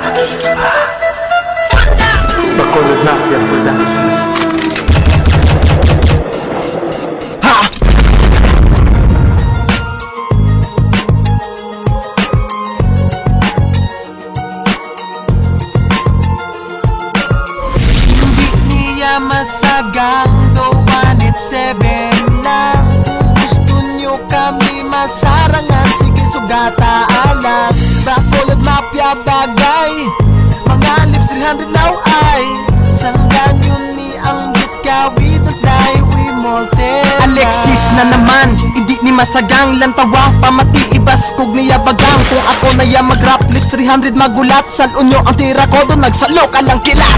Mag-iiba. Bacolod Mafia Production. Masagang do 187 lang. Kung gusto nyo kami masarangan, sige sugata alam. Bacolod Mafia bagay, mga lips 300 law ay sanggan yun ni ang bitkawi datay we molte. Alexis na naman, hindi ni masagang lantawang pamati ibas kog niya bagang. Kung ako na ya mag-rap lips 300 magulat, salon nyo ang tira ko doon nagsalo ka lang kilat.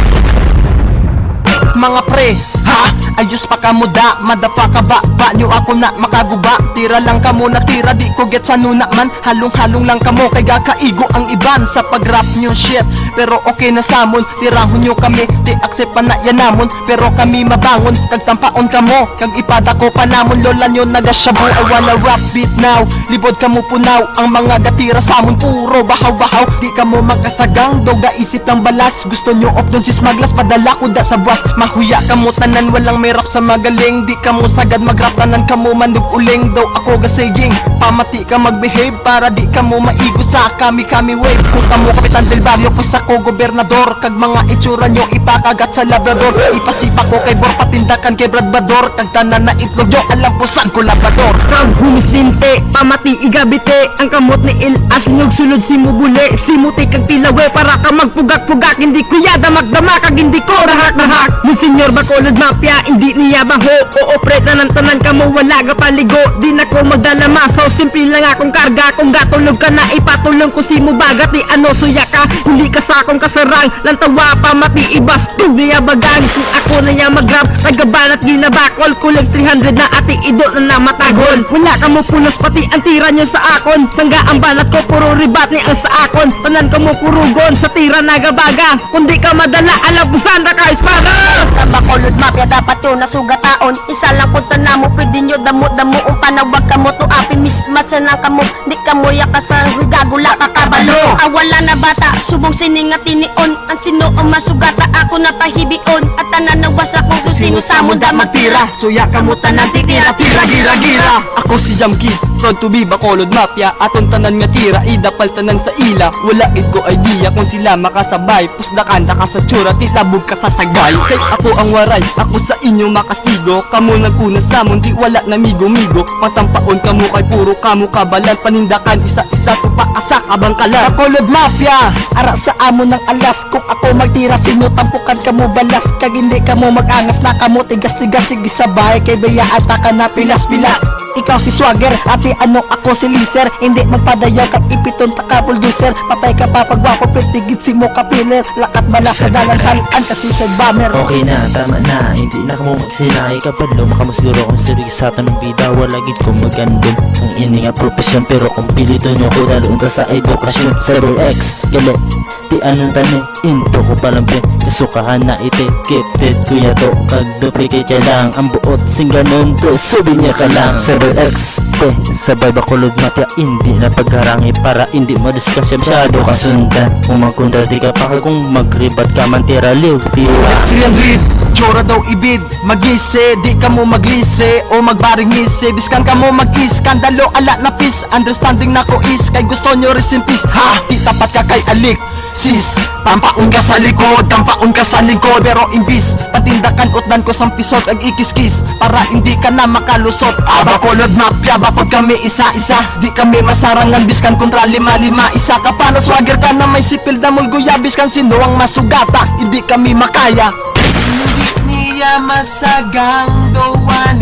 Mga pre, ha? Ayos pa ka muda, madafaka ba? Ba nyo ako na makaguba? Tira lang ka muna, tira di ko get sa nuna man. Halong-halong lang ka mo, kay gakaigo ang iban sa pag-rap nyo shit. Pero okay na samon, tirahon nyo kami, di accept pa na yan namon. Pero kami mabangon, kag tampaon ka mo, kag ipada ko pa namon. Lola nyo nagasyabu, I wanna rap beat now. Libod ka mo punaw, ang mga gatira samon puro bahaw-bahaw. Di ka mo makasagang, doga isip ng balas. Gusto nyo op dun sis maglas, padala ko da sa buwas. Mahuya ka mo tanan, walang may rap sa magaling. Di ka mo sagad mag-rap, tanan ka mo mandug uling. Daw ako gasaying, pamati ka mag-behave para di ka mo maigo sa kami-kami wave. Kung ka mo kapitan del barrio, pues ako gobernador. Kag mga itsura nyo ipakagat sa labrador. Ipasipa ko kay Bor, patindakan kay Bradbador. Kag tanan na itlog nyo, alam po saan ko labrador. Kag humislinte, pamati igabite. Ang kamot ni Il at nyog sulod si mubule. Si muti kag tilawe para ka magpugak-pugak. Hindi ko yada magdama, kag hindi ko rahak-rahak. Ni Senyor Bacolod Mafia, hindi niya baho. O-operate na ng tanan ka mo, wala ka paligo. Di na ko magdala maso, simple lang akong karga. Kung gatulog ka na, ipatulong ko si mo bagat. Di ano suya ka, hindi ka sa akong kasarang. Lantawa pa mati ibas, tug niya bagang. Kung ako na niya mag-rap, nagabanat ginabakol. Kulog 300 na ati idol na namatagol. Wala ka mo pulos, pati ang tira nyo sa akon. Sangga ang banat ko, puro ribat ni ang sa akon. Tanan ka mo purugon, sa tira nagabaga. Kung di ka madala, alabusan na ka espada. Bacolod Mafia dapat yun nasugataon. Isa lang punta na mo, pwede nyo damo-damo. Ang panawag ka mo, tuapin mismatch na ka mo. Di ka mo yakasang higagula kakabalo. Awala na bata, subong sininga tinion. Ang sino ang masugata, ako na pahibion. At tananawas ako kung sino sa muda magtira. Suya ka mo tanan titira, tira, gira. Ako si Jam Kid, proud to be Bacolod Mafia. Atong tanan nga tira, idapal tanan sa ila. Wala it ko idea kung sila makasabay. Pusdakan ka sa tsura, titabog ka sa sagay. Kay ako ang waray, ako sa inyo makastigo. Kamo naguna sa mon, di wala na migo-migo. Patampaon kamo kay puro kamo kabalan. Panindakan isa-isa tupakasak abang kalan. Bacolod Mafia, ara sa amo ng alas. Kung ako magtira, sino tampukan kamo balas. Kag hindi kamo mag-angas na kamo tigas-tigas. Sige sabay, kay bayaan ta ka na pilas-pilas. Ikaw si Swagger, ati ano ako si Liser. Hindi magpadayaw kag ipiton taka producer. Patay ka pa pagwapo, pitigit si mo kapiler. Lakat balas sa dalan salian kasi sa bomber. Okay na, tama na, hindi na ka mo magsinay. Kapag lumaka mo siguro kung sirig sa tanong bida. Wala gid ko magandom ang ini nga profesyon. Pero kung pilito nyo ko dalun ta sa edukasyon. Cyber X, galit, di anong tani. Into ko palang pin, kasukahan na ite. Gifted kuya to, kag duplicate ka lang. Ang buot sing ganun, to subi niya ka lang. Cyber X, sabay Bacolod Mafia, hindi na pagharangi. Para hindi mo diskusya, masyado kasundan. Kung magkontrati ka pa, kung magribat ka man tira liw, tira. Excellent read, tsura daw ibid. Magise, di ka mo maglise o magbaring mise. Biskan ka mo mag-iskandalo, ala na peace. Understanding na ko is, kay gusto nyo resin peace. Ha, di tapat ka kay alik sis, tampaon ka sa likod, tampaon ka sa lingkod. Pero imbis, patindakan utdan ko sang pisot ag ikis-kis, para hindi ka na makalusot. Bacolod Mafia, bakod kami isa-isa. Di kami masarangan, biskan kontra lima-lima. Isa ka pa na Swagger ka na may sipil damol guya. Biskan sino ang masugata, hindi kami makaya. Hindi niya masagang do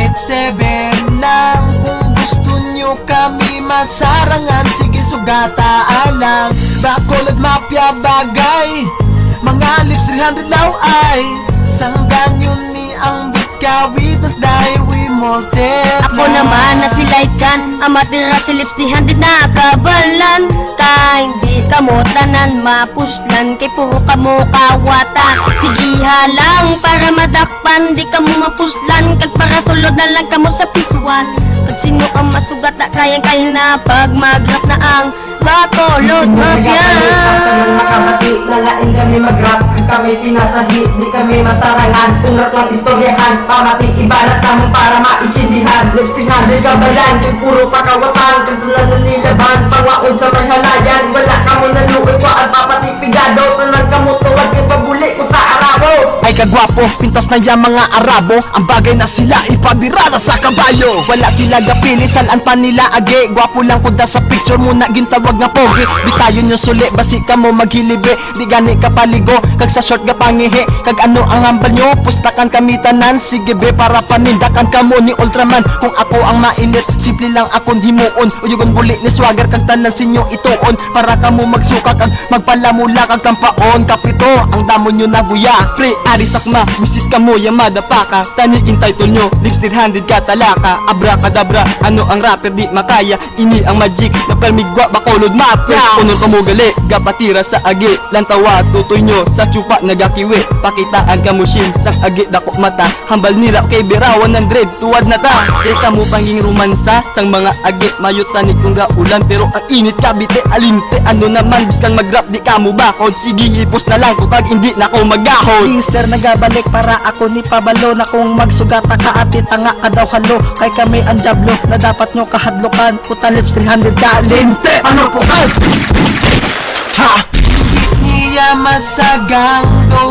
187 lang. Kung gusto nyo kami masarangan, sige sugata alang. Bacolod Mafia bagay, mga lips 300 law ay sanggan yun ni ang bitkawi datay we molte. Ako naman na si Laikan, amatira si lips 300 na kabalan. Ka hindi ka mo tanan mapuslan, kay puro ka mo kawata. Sige halang para madakpan, di ka mo mapuslan. Kag para sulod na lang ka mo sa piswan. Kag sino ka masugat na kayang-kaya na pag mag-rap na ang Bacolod Mafia. Makamati na Akalain kami mag-rap, kami pinasahi, di kami masarangan. Kung rap lang istoryahan, pamati ibanat naman para maiintindihan. Lips 300 kabayan, yung puro pakawatan. Tuntulan na nilaban, pangwaon sa may halayan. Wala ka mo naluoy ko at papatipigado. Tanang kamo tuwag yung pabuli ko sa Arabo. Ay kagwapo, pintas na yung mga Arabo. Ang bagay na sila ipadirala sa kabayo. Wala sila gapili, salaan pa nila age. Gwapo lang kuda sa picture muna gintawag nga pogi. Di tayo nyo suli, basi ka mo maghilibi. Di gani ka paligo, kag sa short ga pangihi. Kag ano ang hambal nyo, pustakan kami tanan. Sige be, para panindakan ka mo ni Ultraman. Kung ako ang mainit, simple lang akong himuon. Uyugon buli ni swagger, kag tanan sinyo ituon. Para ka mo magsuka, kag magpalamula, kag kampaon. Kapito, ang damo nyo naguya. Pre, ari sakma, visit ka mo, yamada pa ka. Taniin title nyo, lips 300 ka talaka. Abracadabra, ano ang rapper di makaya. Ini ang magic, na permigwa bakolod mapya. Unol ka mo gali, gapatira sa agi. Lantawa, tutoy nyo, sa tsupa nagakiwi. Pakitaan ka mo shin, sang agi dako mata. Hambal nila kay Bira 100, tuwad na ta. Ika mo panging romansa, sang mga agi. Mayutan ni kong gaulan, pero ang init kabite alinte. Ano naman, bis kang mag-rap di ka mo bakod. Sige, ipos na lang ko kag hindi na ko magahod. Sir nagabalik para ako ni Pabalo. Na kung magsugata ka at itanga ka daw halo. Kay kami ang jablo na dapat nyo kahadlokan. Puta lips 300 ka, linte, ano po ka? Ha! Niya masagang go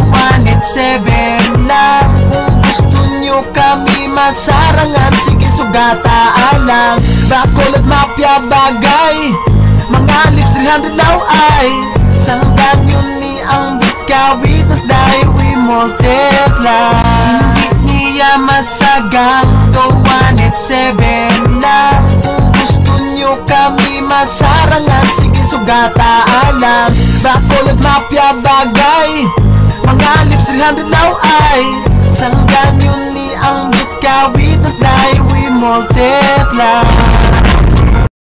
187 lang. Kung gusto nyo kami masarangan, sige sugata alang. Bacolod mafia bagay, mga lips 300 law ay sanggan yun ni ang bitkawit at dahil we multiply. Hindi niya masagang go 187 lang. Kung gusto nyo kami masarangan, sige sugata alam. Bacolod mafia bagay, mga lips 300 law ay sanggan yun ni ang bitkawit at dahil we multiply.